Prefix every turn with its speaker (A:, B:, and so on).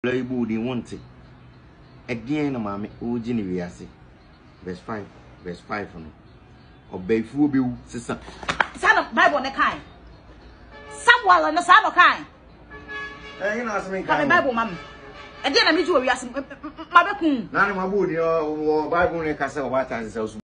A: Bible they want it. Again, mammy, old Jenny, verse 5, verse 5 for me. Obey fool be sister.
B: Son of Bible on the kind. Someone on the son of kind.
A: You know, something
B: Come Bible, mum. And then I meet you, we are some Mabakun.
A: None of my booty or Bible in Castle, what I